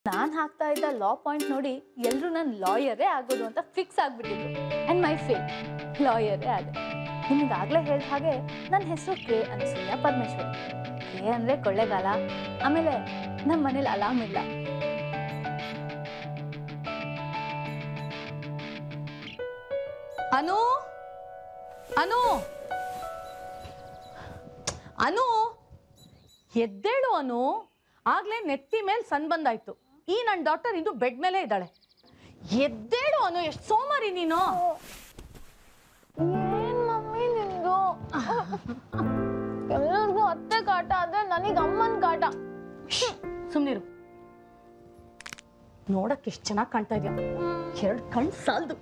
ನಾನು ಹಾಕ್ತಾ ಇದ್ದ ಲಾ ಪಾಯಿಂಟ್ ನೋಡಿ ಎಲ್ಲರೂ ನಾನು ಲಾಯರೇ ಆಗೋದು ಅಂತ ಫಿಕ್ಸ್ ಆಗಿಬಿಟ್ಟಿದ್ರು. ಆ್ಯಂಡ್ ಮೈ ಫೇಟ್ ಲಾಯರೇ ಆದೆ. ನಿಮಗಾಗಲೇ ಹೇಳಿದ ಹಾಗೆ ನನ್ನ ಹೆಸರು ಕೆ ಅನಸೂಯ ಪರಮೇಶ್ವರಿ. ಕೆ ಅಂದರೆ ಕೊಳ್ಳೆಗಾಲ. ಆಮೇಲೆ ನಮ್ಮ ಮನೇಲಿ ಅಲಾರ್ಮ್ ಇಲ್ಲ. ಅನು ಅನು ಅನು ಎದ್ದೇಳು ಅನು. ಆಗ್ಲೇ ನೆತ್ತಿ ಮೇಲೆ ಸನ್ ಬಂದಾಯ್ತು. ಈ ನನ್ನ ಡಾಕ್ಟರ್ ಇಂದು ಬೆಡ್ ಮೇಲೆ ಇದ್ದಾಳೆ. ಎದ್ದೇಳು ಅನು. ಎಷ್ಟು ಸೋಮಾರಿ ನೀನು. ಏನ್ ಮಮ್ಮಿ ನಿಮ್ದು? ಎಲ್ಲರಿಗೂ ಅತ್ತೆ ಕಾಟ ಆದ್ರೆ ನನಗೆ ಅಮ್ಮನ ಕಾಟ. ಸುಮ್ನಿರು. ನೋಡಕ್ ಎಷ್ಟು ಚೆನ್ನಾಗಿ ಕಾಣ್ತಾ ಇದೆಯಾ. ಎರಡು ಕಣ್ ಸಾಲ್ದು.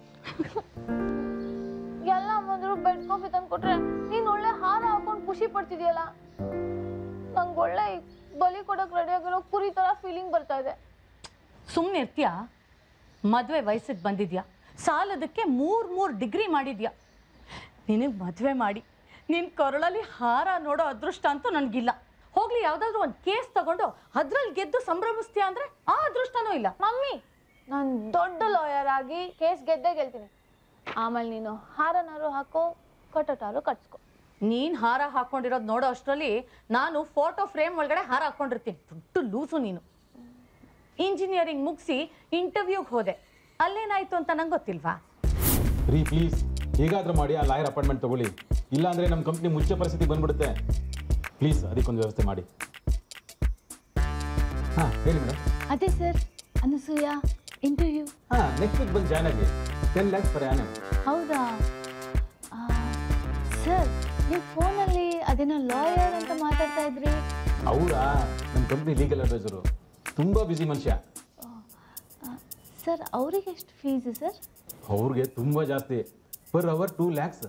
ಎಲ್ಲ ಬಂದ್ರು ಬೆಡ್ ಕಾಫಿ ತಂದು ಕೊಟ್ರೆ ನೀನ್ ಒಳ್ಳೆ ಹಾರ ಹಾಕೊಂಡು ಖುಷಿ ಪಡ್ತಿದ್ಯಲ್ಲ. ನಂಗೆ ಒಳ್ಳೆ ಬಲಿ ಕೊಡಕ್ ರೆಡಿ ಆಗಿರೋ ಕುರಿ ತರ ಫೀಲಿಂಗ್ ಬರ್ತಾ ಇದೆ. ಸುಮ್ಮನೆ ಇರ್ತೀಯಾ? ಮದುವೆ ವಯಸ್ಸಿಗೆ ಬಂದಿದ್ಯಾ. ಸಾಲದಕ್ಕೆ ಮೂರ್ ಡಿಗ್ರಿ ಮಾಡಿದ್ಯಾ. ನಿನಗೆ ಮದುವೆ ಮಾಡಿ ನಿನ್ನ ಕೊರಳಲ್ಲಿ ಹಾರ ನೋಡೋ ಅದೃಷ್ಟ ಅಂತೂ ನನಗಿಲ್ಲ. ಹೋಗ್ಲಿ, ಯಾವುದಾದ್ರೂ ಒಂದು ಕೇಸ್ ತಗೊಂಡು ಅದ್ರಲ್ಲಿ ಗೆದ್ದು ಸಂಭ್ರಮಿಸ್ತೀಯಾ ಅಂದರೆ ಆ ಅದೃಷ್ಟನೂ ಇಲ್ಲ. ಮಮ್ಮಿ, ನಾನು ದೊಡ್ಡ ಲಾಯರ್ ಆಗಿ ಕೇಸ್ ಗೆದ್ದೇ ಗೆಲ್ತೀನಿ. ಆಮೇಲೆ ನೀನು ಹಾರನಾರು ಹಾಕೋ, ಕಟ್ಟೋಟಾರು ಕಟ್ಸ್ಕೊ. ನೀನು ಹಾರ ಹಾಕೊಂಡಿರೋದು ನೋಡೋ ಅಷ್ಟರಲ್ಲಿ ನಾನು ಫೋಟೋ ಫ್ರೇಮ್ ಒಳಗಡೆ ಹಾರ ಹಾಕೊಂಡಿರ್ತೀನಿ. ದೊಡ್ಡ ಲೂಸು ನೀನು. ಇಂಜಿನಿಯರಿಂಗ್ ಮುಗಿಸಿ ಇಂಟರ್ವ್ಯೂಗೆ ಹೋದೆ. ಅಲ್ಲೇನಾಯ್ತು ಅಂತ ನಂಗೆ ಗೊತ್ತಿಲ್ವಾ? ರೀ ಪ್ಲೀಸ್, ಹೇಗಾದ್ರೂ ಮಾಡಿ ಆ ಲಾಯರ್ ಅಪಾಯಿಂಟ್ಮೆಂಟ್ ತಗೊಳ್ಳಿ. ಇಲ್ಲಾಂದರೆ ನಮ್ಮ ಕಂಪ್ನಿ ಮುಚ್ಚೋ ಪರಿಸ್ಥಿತಿ ಬಂದ್ಬಿಡುತ್ತೆ. ಪ್ಲೀಸ್ ಅದಕ್ಕೊಂದು ವ್ಯವಸ್ಥೆ ಮಾಡಿ. ಹಾಂ ಹೇಳಿ ಮೇಡಮ್. ಅದೇ sir, Anasuya interview. Next week ಬಂದು ಜಾಯ್ನ್ ಆಗಿ 10 lakhs per annum. ಹೌದಾ ಸರ್? ನೀವು ಫೋನಲ್ಲಿ ಅದೇನೋ ಲಾಯರ್ ಅಂತ ಮಾತಾಡ್ತಾ ಇದ್ರಿ. ಅವರಾ ನಮ್ಮ ಕಂಪ್ನಿ ಲೀಗಲ್ ಅಡ್ವೈಸರು. ತುಂಬ ಬ್ಯುಸಿ ಮನುಷ್ಯ ಸರ್. ಅವರಿಗೆ ಎಷ್ಟು ಫೀಸು ಸರ್? ಅವ್ರಿಗೆ ತುಂಬ ಜಾಸ್ತಿ. per hour 2 lakhs.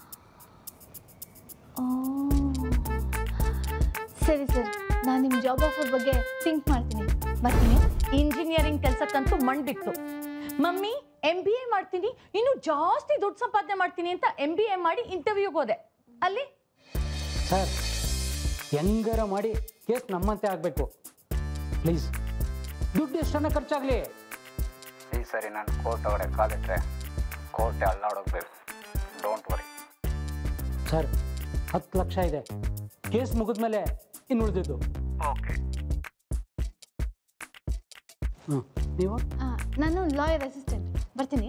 ಸರಿ ಸರ್, ನಾನು ನಿಮ್ಮ ಜಾಬ್ ಆಫರ್ ಬಗ್ಗೆ ಥಿಂಕ್ ಮಾಡ್ತೀನಿ. ಬರ್ತೀನಿ. ಇಂಜಿನಿಯರಿಂಗ್ ಕೆಲಸಕ್ಕಂತೂ ಮಣ್ಬಿಟ್ಟು. ಮಮ್ಮಿ MBA ಮಾಡ್ತೀನಿ, ಇನ್ನು ಜಾಸ್ತಿ ದುಡ್ಡು ಸಂಪಾದನೆ ಮಾಡ್ತೀನಿ ಅಂತ MBA ಮಾಡಿ ಇಂಟರ್ವ್ಯೂಗೆ ಹೋದೆ. ಅಲ್ಲಿ ಸರ್, ಹೆಂಗಾರ ಮಾಡಿ ಕೇಸ್ ನಮ್ಮಂತೆ ಆಗಬೇಕು ಪ್ಲೀಸ್. ದುಡ್ಡು ಎಷ್ಟನ್ನ ಖರ್ಚಾಗಲಿ. ಈ ಸರಿ ನಾನು ಕೋರ್ಟ್ ಒಳಗಡೆ ಕಾಲಿಟ್ರೆ ಕೋರ್ಟೆ ಅಲ್ಲಾಡೋಗ್ಬೇಕು. Don't worry sir. 10 ಲಕ್ಷ ಇದೆ. ಕೇಸ್ ಮುಗಿದ್ಮೇಲೆ ಇನ್ನು ಉಳಿದಿದ್ದು. ಓಕೆ. ನೀವು? ನಾನು ಲಾಯರ್ ಅಸಿಸ್ಟೆಂಟ್. ಬರ್ತೀನಿ.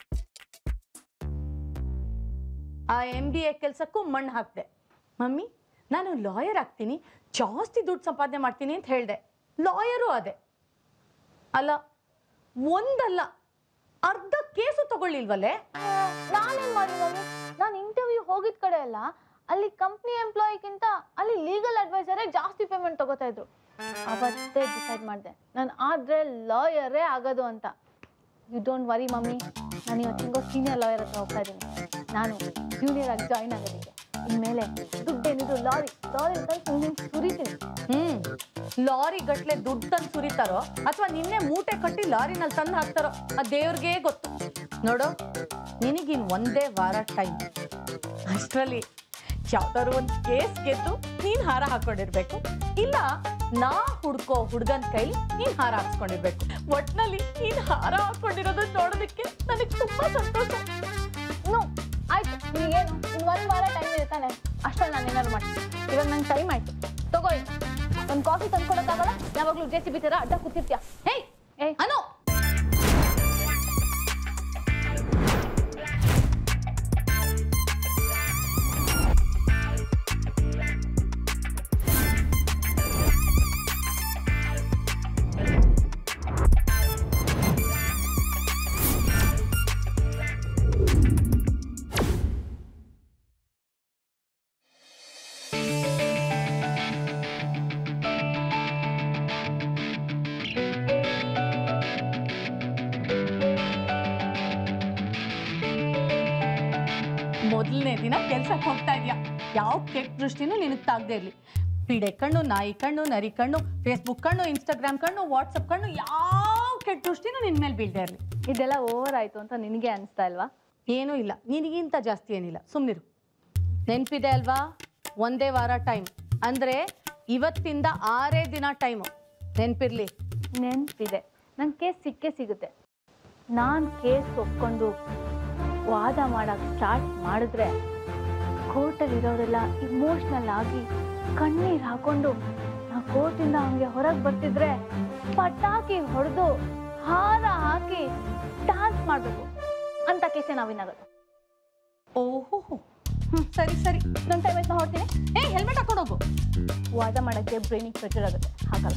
ಆ MBA ಕೆಲಸಕ್ಕೂ ಮಣ್ಣು ಹಾಕಿದೆ. ಮಮ್ಮಿ, ನಾನು ಲಾಯರ್ ಆಗ್ತೀನಿ, ಜಾಸ್ತಿ ದುಡ್ಡು ಸಂಪಾದನೆ ಮಾಡ್ತೀನಿ ಅಂತ ಹೇಳಿದೆ. ಲಾಯರು ಅದೇ ಅಲ್ಲ, ಒಂದಲ್ಲ ಅರ್ಧ ಕೇಸು ತಗೊಳ್ಳಿಲ್ವಲ್ಲೇ. ನಾನೇನು ಮಾಡಿ ಮಮ್ಮಿ? ನಾನು ಇಂಟರ್ವ್ಯೂ ಹೋಗಿದ ಕಡೆ ಅಲ್ಲ, ಅಲ್ಲಿ ಕಂಪ್ನಿ ಎಂಪ್ಲಾಯಿಗಿಂತ ಅಲ್ಲಿ ಲೀಗಲ್ ಅಡ್ವೈಸರೇ ಜಾಸ್ತಿ ಪೇಮೆಂಟ್ ತಗೋತಾ ಇದ್ರು. ಅವತ್ತೇ ಡಿಸೈಡ್ ಮಾಡಿದೆ ನಾನು ಆದರೆ ಲಾಯರೇ ಆಗೋದು ಅಂತ. ಯು ಡೋಂಟ್ ವರಿ ಮಮ್ಮಿ, ನಾನು ಇವತ್ತಿಂಗೋ ಸೀನಿಯರ್ ಲಾಯರ್ ಹತ್ರ ಹೋಗ್ತಾ ಇದ್ದೀನಿ. ನಾನು ಜೂನಿಯರ್ ಆಗಿ ಜಾಯ್ನ್ ಆಗೋದಕ್ಕೆ. ಇನ್ಮೇಲೆ ದುಡ್ಡೇನಿದ್ರು ಲಾರಿ ತಂದು ಸುರಿತೀನಿ. ಲಾರಿ ಗಟ್ಲೆ ದುಡ್ಡು ತಂದು ಸುರಿತಾರೋ ಅಥವಾ ನಿನ್ನೆ ಮೂಟೆ ಕಟ್ಟಿ ಲಾರಿನಲ್ಲಿ ತಂದು ಹಾಕ್ತಾರೋ ಆ ದೇವ್ರಿಗೆ ಗೊತ್ತು. ನೋಡು, ನಿನಗಿನ್ ಒಂದೇ ವಾರ ಟೈಮ್. ಅಷ್ಟರಲ್ಲಿ ಯಾವ್ದಾದ್ರು ಒಂದು ಕೇಸ್ ಗೆದ್ದು ನೀನು ಹಾರ ಹಾಕೊಂಡಿರ್ಬೇಕು, ಇಲ್ಲ ನಾ ಹುಡ್ಕೋ ಹುಡ್ಗನ್ ಕೈಲಿ ನೀನು ಹಾರ ಹಾಕ್ಸ್ಕೊಂಡಿರ್ಬೇಕು. ಒಟ್ನಲ್ಲಿ ನೀನು ಹಾರ ಹಾಕೊಂಡಿರೋದು ನೋಡೋದಕ್ಕೆ ನನಗೆ ತುಂಬಾ ಸಂತೋಷ. ಆಯ್ತು, ನೀಗೇನು ಇನ್ನು 1 ವಾರ ಟೈಮ್ ಇರ್ತಾನೆ. ಅಷ್ಟರಲ್ಲಿ ನಾನು ಏನಾದ್ರು ಮಾಡ್ತೀನಿ. ಇವಾಗ ನಂಗೆ ಟೈಮ್ ಆಯ್ತು. ತಗೋ, ಒಂದು ಕಾಫಿ ತಂದ್ಕೊಡೋಕ್ಕಾಗಲ್ಲ. ಯಾವಾಗಲೂ JCB ಥರ ಅಡ್ಡ ಕೂತಿರ್ತೀಯ. ಹೇಯ್ ಅನು, ಮೊದಲನೇ ದಿನ ಕೆಲ್ಸಕ್ಕೆ ಹೋಗ್ತಾ ಇದೆಯಾ. ಯಾವ ಕೆಟ್ಟ ದೃಷ್ಟಿನೂ ನಿನಗೆ ತಾಗದೇ ಇರಲಿ. ಪಿಡೆ ಕಣ್ಣು, ನಾಯಿ ಕಣ್ಣು, ನರಿ ಕಣ್ಣು, ಫೇಸ್ಬುಕ್ ಕಣ್ಣು, ಇನ್ಸ್ಟಾಗ್ರಾಮ್ ಕಣ್ಣು, ವಾಟ್ಸಪ್ ಕಣ್ಣು, ಯಾವ ಕೆಟ್ಟ ದೃಷ್ಟಿನೂ ನಿನ್ನ ಮೇಲೆ ಬೀಳದೇ ಇರಲಿ. ಇದೆಲ್ಲ ಓವರ್ ಆಯಿತು ಅಂತ ನಿನಗೆ ಅನಿಸ್ತಾ ಇಲ್ವಾ? ಏನೂ ಇಲ್ಲ, ನಿನಗಿಂತ ಜಾಸ್ತಿ ಏನಿಲ್ಲ, ಸುಮ್ಮನಿರು. ನೆನಪಿದೆ ಅಲ್ವಾ? ಒಂದೇ ವಾರ ಟೈಮ್ ಅಂದರೆ ಇವತ್ತಿಂದ 6 ದಿನ ಟೈಮು. ನೆನಪಿರಲಿ. ನೆನಪಿದೆ. ನಂಗೆ ಕೇಸ್ ಸಿಕ್ಕೇ ಸಿಗುತ್ತೆ. ನಾನು ಕೇಸ್ ಒಪ್ಕೊಂಡು ವಾದ ಮಾಡೋಕ್ಕೆ ಸ್ಟಾರ್ಟ್ ಮಾಡಿದ್ರೆ ಕೋರ್ಟಲ್ಲಿರೋರೆಲ್ಲ ಇಮೋಷ್ನಲ್ ಆಗಿ ಕಣ್ಣೀರು ಹಾಕೊಂಡು ನಾ ಕೋರ್ಟಿಂದ ಹಂಗೆ ಹೊರಗೆ ಬರ್ತಿದ್ರೆ ಪಟಾಕಿ ಹೊಡೆದು ಹಾರ ಹಾಕಿ ಡ್ಯಾನ್ಸ್ ಮಾಡಬೇಕು ಅಂತ ಕೇಸೇ ನಾವು ವಿನ್ನಾಗೋದು. ಓಹೋ ಸರಿ ಸರಿ, ನನ್ನ ಟೈಮ್ ಆಯ್ತು, ಹೊಡ್ತೀನಿ. ಹೆಲ್ಮೆಟ್ ಹಾಕೊಂಡು ಹೋಗು. ವಾದ ಮಾಡೋಕ್ಕೆ ಬ್ರೈನಿಗೆ ಪ್ರೆಷರ್ ಆಗುತ್ತೆ, ಹಾಗಲ್ಲ.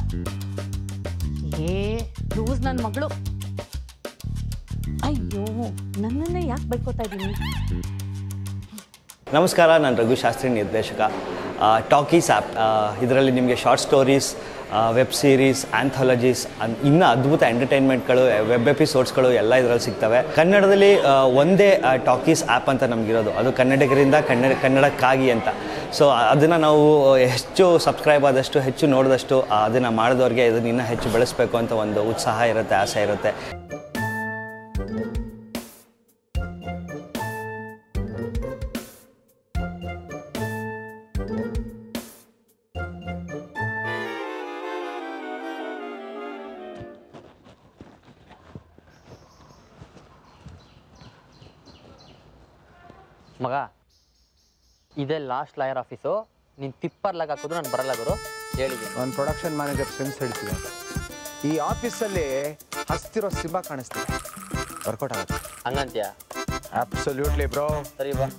ಲೂಸ್ ನನ್ನ ಮಗಳು. ಅಯ್ಯೋ, ನನ್ನನ್ನೇ ಯಾಕೆ ಬೈಕೋತಾ ಇದ್ದೀನಿ? ನಮಸ್ಕಾರ, ನಾನು ರಘು ಶಾಸ್ತ್ರಿ, ನಿರ್ದೇಶಕ. ಟಾಕೀಸ್ ಆ್ಯಪ್, ಇದರಲ್ಲಿ ನಿಮಗೆ short stories, web series, anthologies, ಇನ್ನೂ ಅದ್ಭುತ ಎಂಟರ್ಟೈನ್ಮೆಂಟ್ಗಳು, ವೆಬ್ ಎಪಿಸೋಡ್ಸ್ಗಳು ಎಲ್ಲ ಇದರಲ್ಲಿ ಸಿಗ್ತವೆ. ಕನ್ನಡದಲ್ಲಿ ಒಂದೇ ಟಾಕೀಸ್ ಆ್ಯಪ್ ಅಂತ ನಮಗಿರೋದು, ಅದು ಕನ್ನಡಿಗರಿಂದ ಕನ್ನಡಕ್ಕಾಗಿ ಅಂತ. ಸೊ ಅದನ್ನು ನಾವು ಹೆಚ್ಚು ಸಬ್ಸ್ಕ್ರೈಬ್ ಆದಷ್ಟು, ಹೆಚ್ಚು ನೋಡಿದಷ್ಟು ಅದನ್ನು ಮಾಡಿದವ್ರಿಗೆ ಇದನ್ನು ಇನ್ನೂ ಹೆಚ್ಚು ಬೆಳೆಸಬೇಕು ಅಂತ ಒಂದು ಉತ್ಸಾಹ ಇರುತ್ತೆ, ಆಸೆ ಇರುತ್ತೆ. ಮಗ, ಇದೇ ಲಾಸ್ಟ್ ಲಾಯರ್ ಆಫೀಸು. ನೀನು ತಿಪ್ಪರ್ಲಾಗ ಹಾಕಿದ್ರು ನಾನು ಬರಲ್ಲ ಗುರು, ಹೇಳಿದ್ದೀನಿ. ಒಂದು ಪ್ರೊಡಕ್ಷನ್ ಮ್ಯಾನೇಜರ್ ಸೆನ್ಸ್ ಹೇಳ್ತಿದ್ದೆ. ಈ ಆಫೀಸಲ್ಲಿ ಹಸ್ತಿರೋ ಸಿಂಹ ಕಾಣಿಸ್ತಿದೆ, ವರ್ಕೌಟ್ ಆಗುತ್ತೆ ಹಂಗಂತೀಯ? Absolutely bro. ಸರಿ ಬಾ.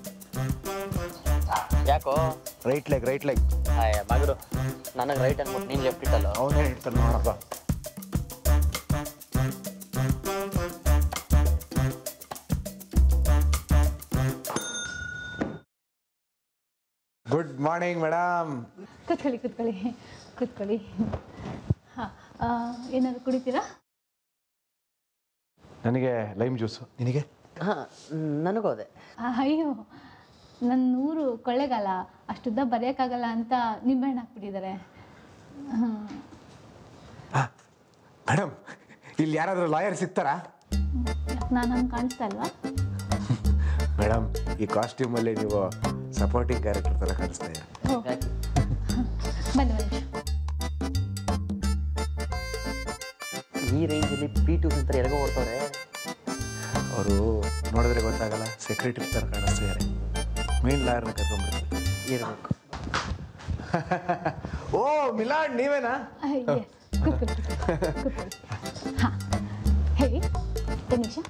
ಯಾಕೋ ರೈಟ್ ಲೆಗ್ ಹಾಯ್ ಮಗರು, ನನಗೆ ರೈಟ್ ಅನ್ಬಿಟ್ಟು ನೀನು ಲೆಫ್ಟ್ ಇಟ್ಟಲ್ಲ. ಅವನೇ ಹೇಳ್ತಾನೆ ನೋಡಪ್ಪ. Good morning madam. ಕೂತ್ಕೊಳ್ಳಿ. ಹಾಂ, ಏನಾದ್ರು ಕುಡಿತೀರಾ? ನನಗೆ ಲೈಮ್ ಜ್ಯೂಸು. ನಿನಗೆ? ಹಾಂ, ನನಗೂ ಅದೇ. ಅಯ್ಯೋ, ನನ್ನ ಊರು ಕೊಳ್ಳೆಗಾಲ, ಅಷ್ಟುದ್ದ ಬರೆಯೋಕ್ಕಾಗಲ್ಲ ಅಂತ ನಿಂಬೆಹಣ್ಣು ಹಾಕ್ಬಿಟ್ಟಿದ್ದಾರೆ. ಮೇಡಮ್, ಇಲ್ಲಿ ಯಾರಾದರೂ ಲಾಯರ್ ಸಿಗ್ತಾರಾ? ನಾನು ಹಂಗೆ ಕಾಣಿಸ್ತಾ ಇಲ್ವಾ? ಮೇಡಮ್, ಈ ಕಾಸ್ಟ್ಯೂಮಲ್ಲಿ ನೀವು ಸಪೋರ್ಟಿಂಗ್ ಕ್ಯಾರೆಕ್ಟರ್ ಥರ ಕಾಣಿಸ್ತಾ ಇದೆ. ಬನ್ನಿ. ಈ ರೇಂಜಲ್ಲಿ P2 ಅಂತ ಎಲ್ಗೋ ಓಡ್ತವ್ರೆ. ಅವರು ನೋಡಿದ್ರೆ ಗೊತ್ತಾಗಲ್ಲ, ಸೆಕ್ರೆಟರಿ ಥರ ಕಾಣಿಸ್ತಿದ್ದಾರೆ. ಮೇನ್ ಲಾಯರ್ನ ಕರ್ಕೊಂಡ್ಬಿಡ್ತಾರೆ ಇರಬೇಕು. ಓ ಮಿಲಾಡ್, ನೀವೇನಾ? ಹಾಂ, ಹೇಳಿ. ನಿಮಿಷ.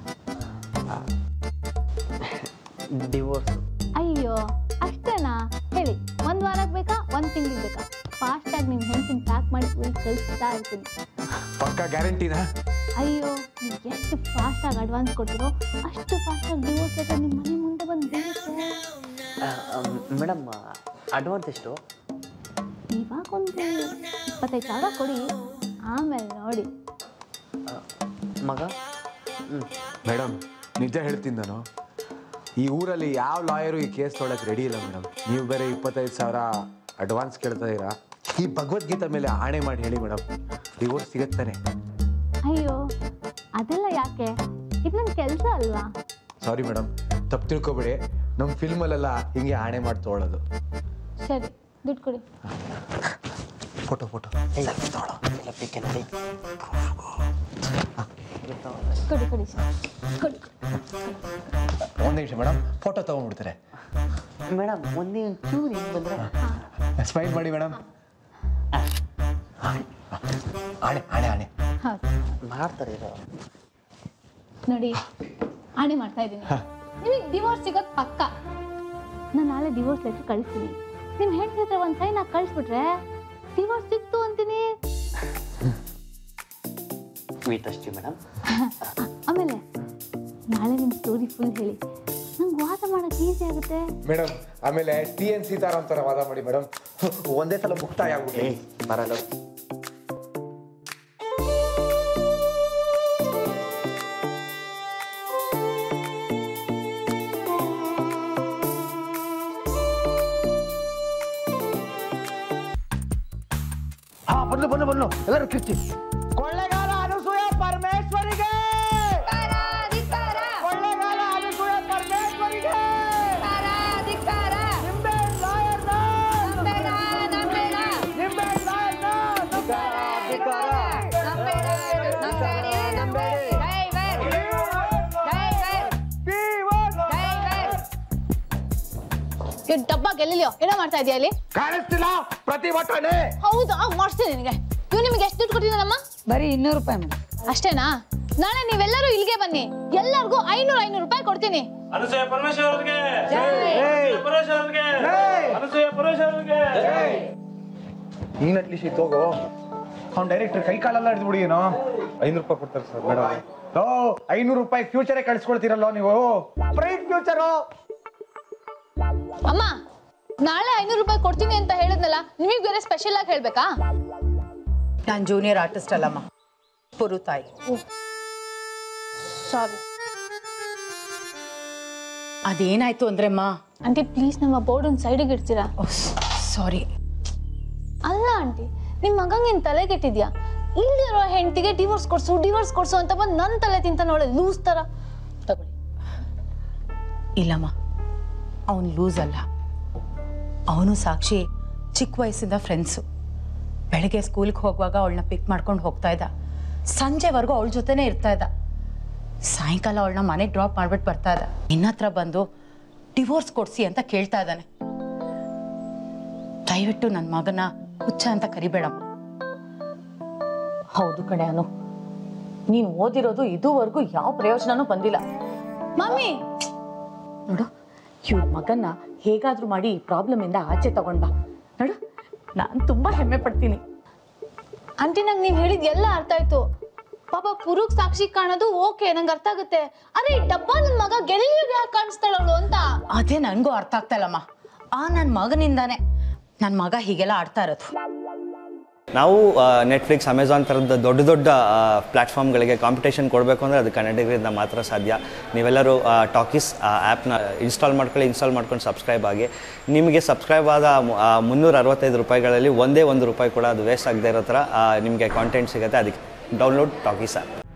ಡಿವೋರ್ಸು. ಅಯ್ಯೋ, ಅಷ್ಟೇನಾ? ಹೇಳಿ. 1 ವಾರಕ್ಕೆ ಬೇಕಾ, 1 ತಿಂಗಳಿಗೆ ಬೇಕಾ? ಫಾಸ್ಟಾಗಿ ನಿಮ್ಮ ಹೆಂಡತಿನ ಪ್ಯಾಕ್ ಮಾಡಿ ಕಳಿಸ್ತಾ ಇರ್ತೀನಿ. ಪಕ್ಕ ಗ್ಯಾರಂಟಿನಾ? ಅಯ್ಯೋ, ನೀವು ಎಷ್ಟು ಫಾಸ್ಟಾಗಿ ಅಡ್ವಾನ್ಸ್ ಕೊಡ್ತೀರೋ ಅಷ್ಟು ಫಾಸ್ಟಾಗಿ ಡಿವೋರ್ಸ್ ಲೆಟರ್ ನಿಮ್ಮ ಮನೆ ಮುಂದೆ ಬಂದು ಬೀಳುತ್ತೆ. ಮೇಡಮ್, ಅಡ್ವಾನ್ಸ್ ಎಷ್ಟು? ಇವಾಗ ಒಂದು 25,000 ಕೊಡಿ, ಆಮೇಲೆ ನೋಡಿ. ಮಗ, ಮೇಡಮ್, ನಿಜ ಹೇಳ್ತೀನಿ ನಾನು. ಈ ಊರಲ್ಲಿ ಯಾವ ಲಾಯರು ಈ ಕೇಸ್ ತೊಗೊಳಕ್ಕೆ ರೆಡಿ ಇಲ್ಲ ಮೇಡಮ್. ನೀವು ಬೇರೆ 25,000 ಅಡ್ವಾನ್ಸ್ ಕೇಳ್ತಾ ಇದ್ದೀರಾ. ಈ ಭಗವದ್ಗೀತೆ ಮೇಲೆ ಆಣೆ ಮಾಡಿ ಹೇಳಿ ಮೇಡಮ್, ಡಿವೋರ್ಸ್ ಸಿಗುತ್ತಾನೆ. ಅಯ್ಯೋ, ಅದೆಲ್ಲ ಯಾಕೆ? ಇದು ನನ್ನ ಕೆಲಸ ಅಲ್ವಾ? ಸಾರಿ ಮೇಡಮ್, ತಪ್ಪು ತಿಳ್ಕೊಬೇಡಿ. ನಮ್ಮ ಫಿಲ್ಮಲ್ಲೆಲ್ಲ ಹಿಂಗೆ ಆಣೆ ಮಾಡಿ ತೊಗೊಳೋದು. ಸರಿ, ದುಡ್ಡು ಕೊಡಿ. ಫೋಟೋ ಕೊಡಿ ಸರ್, ಕೊಡಿ. ಒಂದು ನಿಮಿಷ ಮೇಡಮ್, ಫೋಟೋ ತೊಗೊಂಡ್ಬಿಡ್ತಾರೆ. ಮೇಡಮ್ ಒಂದೇ ಚೂರು ಹಿಂಗೆ ಬಂದರೆ ಸ್ಮೈಲ್ ಮಾಡಿ ಮೇಡಮ್. ಆಣೆ ಆಣೆ ಆಣೆ ಹೌದು, ಮಾಡ್ತಾರೆ ಇದು. ನೋಡಿ, ಆಣೆ ಮಾಡ್ತಾ ಇದ್ದೀನಿ. ನಿಮಗೆ ಡಿವೋರ್ಸ್ ಸಿಗೋದು ಪಕ್ಕ. ನಾನು ನಾಳೆ ಡಿವೋರ್ಸ್ ಲೆಟರ್ ಕಳಿಸ್ತೀನಿ. ನಿಮ್ಮ ಹೆಂಡತಿ ಹತ್ರ ಒಂದು ಸೈನ್ ಹಾಕಿ ಕಳಿಸ್ಬಿಟ್ರೆ ಡಿವೋರ್ಸ್ ಸಿಕ್ತು ಅಂತೀನಿ. ಸ್ವೀಟ್ ಅಷ್ಟೇ ಮೇಡಮ್. ಆಮೇಲೆ ನಾಳೆ ನಿಮ್ಮ ಸ್ಟೋರಿ ಫುಲ್ ಹೇಳಿ, ನಂಗೆ ವಾದ ಮಾಡೋಕ್ಕೆ ಈಸಿ ಆಗುತ್ತೆ ಮೇಡಮ್. ಆಮೇಲೆ TN ಸೀತಾರಾಮ್ ಥರ ವಾದ ಮಾಡಿ ಮೇಡಮ್, ಒಂದೇ ಸಲ ಮುಕ್ತಾಯ ಆಗ್ಬಿಟ್ಟು ಬರಲ್ಲ. ಬನ್ನು ಎಲ್ಲರೂ ಕಿರ್ಚಿ. ಕೊಳ್ಳೆಗಾಲ ಅನಸೂಯ ಪರಮೇಶ್ವರಿಗೆ, ಕೊಳ್ಳೆಗಾಲ ಅನಸೂಯ ಪರಮೇಶ್ವರಿಗೆ, ನಿಂಬೆ ಲಾಯರ್ನ, ನಿಂಬೆ ಲಾಯರ್ನ. ಡಬ್ಬ ಗೆಲ್ಲಿಯೋ ಏನೋ ಮಾಡ್ತಾ ಇದೆಯಾ ಅಲ್ಲಿ? ಕಾಣಿಸ್ತಿಲ್ಲ ಪ್ರತಿಭಟನೆ. ಹೌದಾ, ಮಾಡಿಸ್ತೀನಿ ನಿನಗೆ. ಇವ್ ನಿಮ್ಗೆ ಎಷ್ಟು ದುಡ್ಡು ಕೊಟ್ಟಿದ್ದಾನಮ್ಮ? ಬರೀ 200 ರೂಪಾಯಿ ಮೇಡಮ್. ಅಷ್ಟೇನಾ? ನಾಳೆ ನೀವೆಲ್ಲರೂ ಇಲ್ಲಿಗೆ ಬನ್ನಿ, ಎಲ್ಲರಿಗೂ 500 ರೂಪಾಯಿ ಕೊಡ್ತೀನಿ. ಅನಸೂಯ ಪರಮೇಶ್ವರ್ ಅವ್ರಿಗೆ ನೀನ್ ಅಟ್ಲೀಸ್ಟ್ ತಗೋ. ಅವ್ನು ಡೈರೆಕ್ಟರ್ ಕೈ ಕಾಲೆಲ್ಲ ಹಿಡಿದ್ಬಿಡಿ ಏನೋ. 500 ರೂಪಾಯಿ ಕೊಡ್ತಾರೆ ಸರ್ ಮೇಡಮ್. 500 ರೂಪಾಯಿ ಫ್ಯೂಚರೇ ಕಳಿಸ್ಕೊಳ್ತೀರಲ್ಲ ನೀವು. Bright future. ಅಮ್ಮ, ನಾಳೆ 500 ರೂಪಾಯಿ ಕೊಡ್ತೀನಿ ಅಂತ ಹೇಳಿದ್ನಲ್ಲ, ನಿಮಗೆ ಬೇರೆ ಸ್ಪೆಷಲ್ ಆಗಿ ಹೇಳ್ಬೇಕಾ? ನಾನು ಜೂನಿಯರ್ ಆರ್ಟಿಸ್ಟ್ ಅಲ್ಲಮ್ಮ, ಪುರು ತಾಯಿ. ಸಾರಿ. ಅದೇನಾಯ್ತು ಅಂದ್ರಮ್ಮ? ಆಂಟಿ ಪ್ಲೀಸ್ ನಮ್ಮ ಬೋರ್ಡ್ ಒಂದು ಸೈಡಿಗೆ ಇಡ್ತೀರಾ? ಸಾರಿ. ಅಲ್ಲ ಆಂಟಿ, ನಿಮ್ಮ ಮಗಂಗೇನು ತಲೆಗೆಟ್ಟಿದ್ಯಾ? ಇಲ್ಲಿರೋ ಹೆಂಡತಿಗೆ ಡಿವೋರ್ಸ್ ಕೊಡ್ಸು ಅಂತ ಬಂದು ನನ್ನ ತಲೆ ತಿಂತ ನೋಡ ಲೂಸ್ ತರ. ತಗೊಳ್ಳಿ. ಇಲ್ಲಮ್ಮ, ಅವನು ಲೂಸ್ ಅಲ್ಲ. ಅವನು ಸಾಕ್ಷಿ ಚಿಕ್ಕ ವಯಸ್ಸಿಂದ ಫ್ರೆಂಡ್ಸು. ಬೆಳಗ್ಗೆ ಸ್ಕೂಲ್ಗೆ ಹೋಗುವಾಗ ಅವಳನ್ನ ಪಿಕ್ ಮಾಡ್ಕೊಂಡು ಹೋಗ್ತಾ ಇದ್ದ. ಸಂಜೆವರೆಗೂ ಅವಳ ಜೊತೆನೇ ಇರ್ತಾ ಇದ್ದ. ಸಾಯಂಕಾಲ ಅವಳನ್ನ ಮನೆಗೆ ಡ್ರಾಪ್ ಮಾಡ್ಬಿಟ್ಟು ಬರ್ತಾ ಇದ್ದ. ನಿನ್ನ ಹತ್ರ ಬಂದು ಡಿವೋರ್ಸ್ ಕೊಡಿಸಿ ಅಂತ ಕೇಳ್ತಾ ಇದ್ದಾನೆ. ದಯವಿಟ್ಟು ನನ್ನ ಮಗನ ಹುಚ್ಚ ಅಂತ ಕರಿಬೇಡಮ್ಮ. ಹೌದು ಕಣೆ ಅನು, ನೀನು ಓದಿರೋದು ಇದುವರೆಗೂ ಯಾವ ಪ್ರಯೋಜನನೂ ಬಂದಿಲ್ಲ. ಮಮ್ಮಿ ನೋಡು, ಇವ್ರ ಮಗನ್ನ ಹೇಗಾದ್ರೂ ಮಾಡಿ ಈ ಪ್ರಾಬ್ಲಮ್ ಇಂದ ಆಚೆ ತಗೊಂಡ್ ಬಾ. ನೋಡು, ನಾನು ತುಂಬಾ ಹೆಮ್ಮೆ ಪಡ್ತೀನಿ. ಆಂಟಿ, ನಂಗೆ ನೀವು ಹೇಳಿದ ಎಲ್ಲ ಅರ್ಥ ಆಯ್ತು. ಪಾಪ ಪುರುಗ್ ಸಾಕ್ಷಿ ಕಾಣೋದು ಓಕೆ, ನಂಗೆ ಅರ್ಥ ಆಗುತ್ತೆ. ಅರೆ ಈ ಡಬ್ಬ ನನ್ನ ಮಗ ಗೆಲ್ಲಿಗೆ ಯಾಕೆ ಕಾಣಿಸ್ತಾಳವಳು ಅಂತ ಅದೇ ನನಗೂ ಅರ್ಥ ಆಗ್ತಾ ಇಲ್ಲಮ್ಮ. ನನ್ನ ಮಗನಿಂದಾನೆ ನನ್ನ ಮಗ ಹೀಗೆಲ್ಲ ಆಡ್ತಾ ಇರೋದು. ನಾವು ನೆಟ್ಫ್ಲಿಕ್ಸ್, ಅಮೆಝಾನ್ ಥರದ ದೊಡ್ಡ ದೊಡ್ಡ ಪ್ಲ್ಯಾಟ್ಫಾರ್ಮ್ಗಳಿಗೆ ಕಾಂಪಿಟೇಷನ್ ಕೊಡಬೇಕು ಅಂದರೆ ಅದು ಕನ್ನಡಿಗರಿಂದ ಮಾತ್ರ ಸಾಧ್ಯ. ನೀವೆಲ್ಲರೂ ಟಾಕೀಸ್ ಆ್ಯಪ್ನ ಇನ್ಸ್ಟಾಲ್ ಮಾಡ್ಕೊಂಡು ಸಬ್ಸ್ಕ್ರೈಬ್ ಆಗಿ. ನಿಮಗೆ ಸಬ್ಸ್ಕ್ರೈಬ್ ಆದ 365 ರೂಪಾಯಿಗಳಲ್ಲಿ ಒಂದೇ 1 ರೂಪಾಯಿ ಕೂಡ ಅದು ವೇಸ್ಟ್ ಆಗದೆ ಇರೋ ಥರ ನಿಮಗೆ ಕಾಂಟೆಂಟ್ ಸಿಗುತ್ತೆ. ಅದಕ್ಕೆ ಡೌನ್ಲೋಡ್ ಟಾಕೀಸ್ ಆ್ಯಪ್.